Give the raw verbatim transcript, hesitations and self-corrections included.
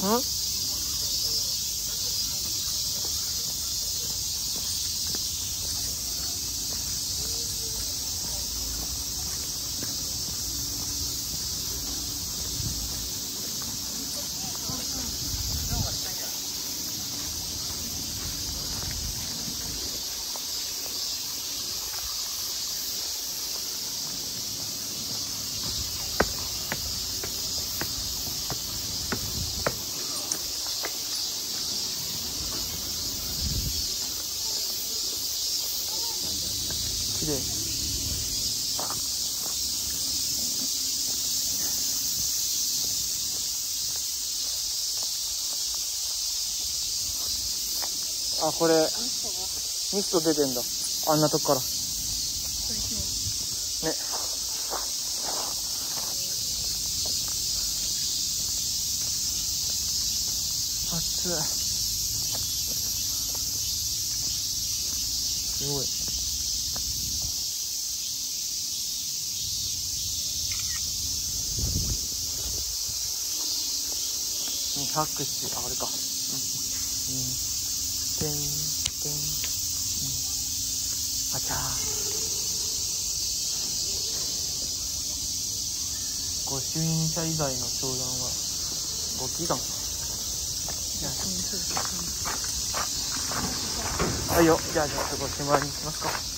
ん？きれい。あ、これミスト出てんだ。あんなとこからね。熱い。すごい。拍手、あ、あれか。うん、てん、てん、うん、あちゃー。御朱印者以外の商談はご祈願。はいよ、じゃあちょっとごしまいにしますか。